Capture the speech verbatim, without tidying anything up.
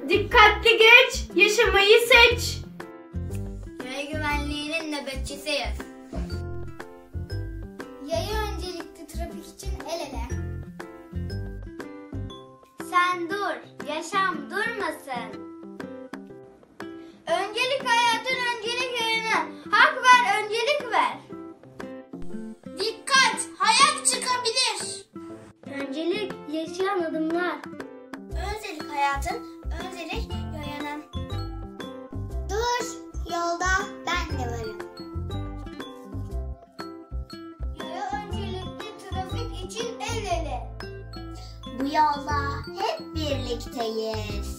Dikkatli geç, yaşamayı seç. Yaya güvenliğinin nöbetçisiyiz. Yaya öncelikli, trafik için el ele. Sen dur, yaşam durmasın. Öncelik hayatın, öncelik yayına. Hak ver, öncelik ver. Dikkat, hayat çıkabilir. Öncelik yaşayan adımlar. Öncelik hayatın, öncelik yayanın. Dur, yolda ben de varım. Yaya öncelikli, trafik için el ele. Bu yolda hep birlikteyiz.